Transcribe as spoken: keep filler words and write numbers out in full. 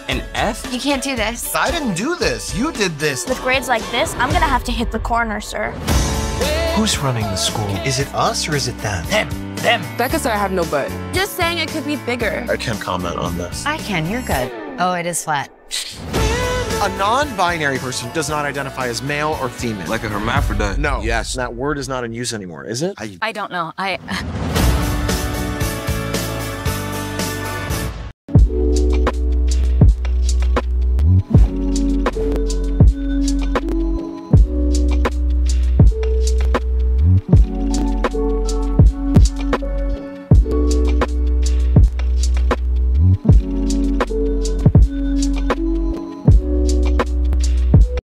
An F? You can't do this. I didn't do this. You did this. With grades like this, I'm gonna have to hit the corner, sir. Who's running the school? Is it us or is it them? Them. Them. Becca said I have no butt. Just saying it could be bigger. I can't comment on this. I can, you're good. Oh, it is flat. A non-binary person does not identify as male or female. Like a hermaphrodite. No. Yes. That word is not in use anymore, is it? I I don't know. I...